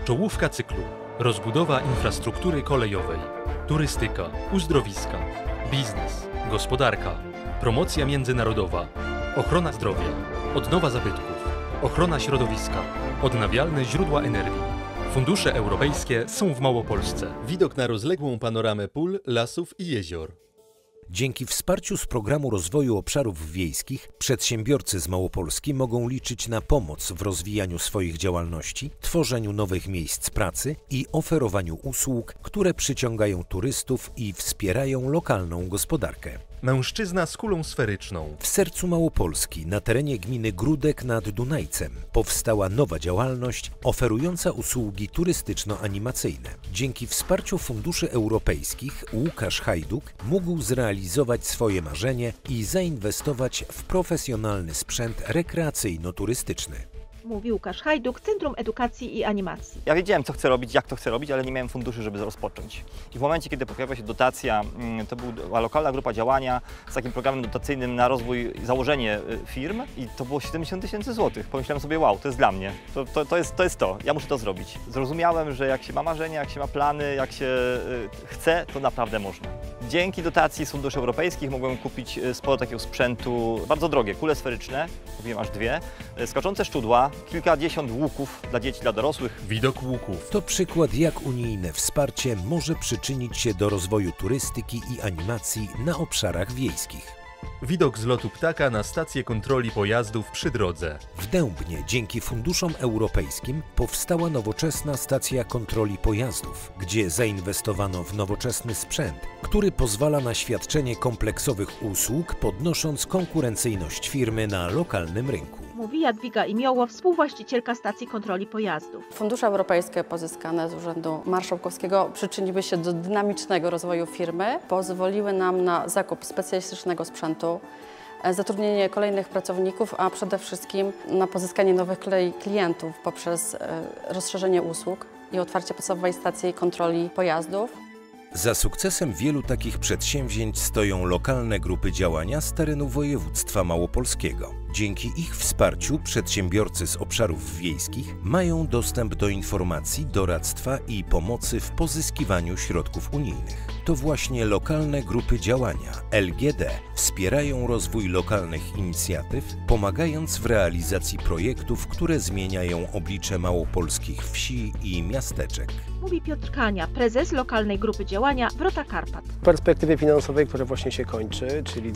Czołówka cyklu. Rozbudowa infrastruktury kolejowej, turystyka, uzdrowiska, biznes, gospodarka, promocja międzynarodowa, ochrona zdrowia, odnowa zabytków, ochrona środowiska, odnawialne źródła energii. Fundusze europejskie są w Małopolsce. Widok na rozległą panoramę pól, lasów i jezior. Dzięki wsparciu z Programu Rozwoju Obszarów Wiejskich przedsiębiorcy z Małopolski mogą liczyć na pomoc w rozwijaniu swoich działalności, tworzeniu nowych miejsc pracy i oferowaniu usług, które przyciągają turystów i wspierają lokalną gospodarkę. Mężczyzna z kulą sferyczną. W sercu Małopolski, na terenie gminy Gródek nad Dunajcem, powstała nowa działalność oferująca usługi turystyczno-animacyjne. Dzięki wsparciu funduszy europejskich Łukasz Hajduk mógł zrealizować swoje marzenie i zainwestować w profesjonalny sprzęt rekreacyjno-turystyczny. Mówi Łukasz Hajduk, Centrum Edukacji i Animacji. Ja wiedziałem, co chcę robić, jak to chcę robić, ale nie miałem funduszy, żeby rozpocząć. I w momencie, kiedy pojawiła się dotacja, to była lokalna grupa działania z takim programem dotacyjnym na rozwój i założenie firm i to było 70 000 złotych. Pomyślałem sobie, wow, to jest dla mnie, to jest to, ja muszę to zrobić. Zrozumiałem, że jak się ma marzenia, jak się ma plany, jak się chce, to naprawdę można. Dzięki dotacji z funduszy europejskich mogłem kupić sporo takiego sprzętu, bardzo drogie, kule sferyczne, kupiłem aż 2, skaczące szczudła, kilkadziesiąt łuków dla dzieci, dla dorosłych. Widok łuków. To przykład, jak unijne wsparcie może przyczynić się do rozwoju turystyki i animacji na obszarach wiejskich. Widok z lotu ptaka na stację kontroli pojazdów przy drodze. W Dębnie dzięki funduszom europejskim powstała nowoczesna stacja kontroli pojazdów, gdzie zainwestowano w nowoczesny sprzęt, który pozwala na świadczenie kompleksowych usług, podnosząc konkurencyjność firmy na lokalnym rynku. Mówi Jadwiga Imioło, współwłaścicielka stacji kontroli pojazdów. Fundusze europejskie pozyskane z Urzędu Marszałkowskiego przyczyniły się do dynamicznego rozwoju firmy, pozwoliły nam na zakup specjalistycznego sprzętu, zatrudnienie kolejnych pracowników, a przede wszystkim na pozyskanie nowych klientów poprzez rozszerzenie usług i otwarcie podstawowej stacji kontroli pojazdów. Za sukcesem wielu takich przedsięwzięć stoją lokalne grupy działania z terenu województwa małopolskiego. Dzięki ich wsparciu przedsiębiorcy z obszarów wiejskich mają dostęp do informacji, doradztwa i pomocy w pozyskiwaniu środków unijnych. To właśnie lokalne grupy działania, LGD, wspierają rozwój lokalnych inicjatyw, pomagając w realizacji projektów, które zmieniają oblicze małopolskich wsi i miasteczek. Mówi Piotr Kania, prezes lokalnej grupy działania Wrota Karpat. W perspektywie finansowej, która właśnie się kończy, czyli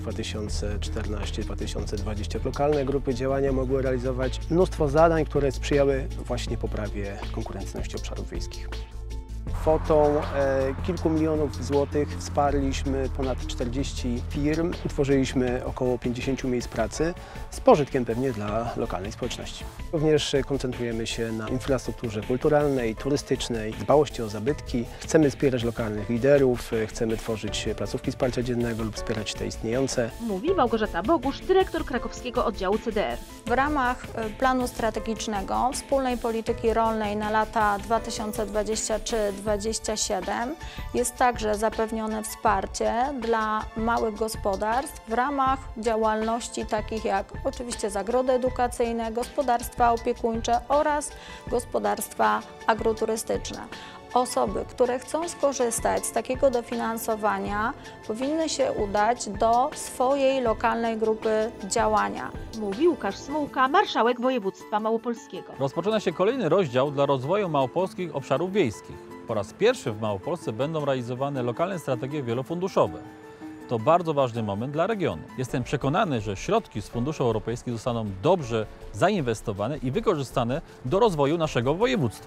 2014-2020, lokalne grupy działania mogły realizować mnóstwo zadań, które sprzyjały właśnie poprawie konkurencyjności obszarów wiejskich. Kwotą kilku milionów złotych wsparliśmy ponad 40 firm, utworzyliśmy około 50 miejsc pracy z pożytkiem pewnie dla lokalnej społeczności. Również koncentrujemy się na infrastrukturze kulturalnej, turystycznej, dbałości o zabytki. Chcemy wspierać lokalnych liderów, chcemy tworzyć placówki wsparcia dziennego lub wspierać te istniejące. Mówi Małgorzata Bogusz, dyrektor krakowskiego oddziału CDR. W ramach planu strategicznego wspólnej polityki rolnej na lata 2023-2027 jest także zapewnione wsparcie dla małych gospodarstw w ramach działalności takich jak oczywiście zagrody edukacyjne, gospodarstwa opiekuńcze oraz gospodarstwa agroturystyczne. Osoby, które chcą skorzystać z takiego dofinansowania, powinny się udać do swojej lokalnej grupy działania. Mówi Łukasz Smułka, marszałek województwa małopolskiego. Rozpoczyna się kolejny rozdział dla rozwoju małopolskich obszarów wiejskich. Po raz pierwszy w Małopolsce będą realizowane lokalne strategie wielofunduszowe. To bardzo ważny moment dla regionu. Jestem przekonany, że środki z funduszy europejskich zostaną dobrze zainwestowane i wykorzystane do rozwoju naszego województwa.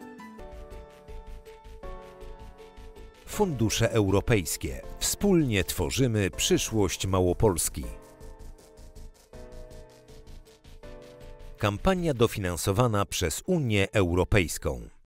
Fundusze europejskie. Wspólnie tworzymy przyszłość Małopolski. Kampania dofinansowana przez Unię Europejską.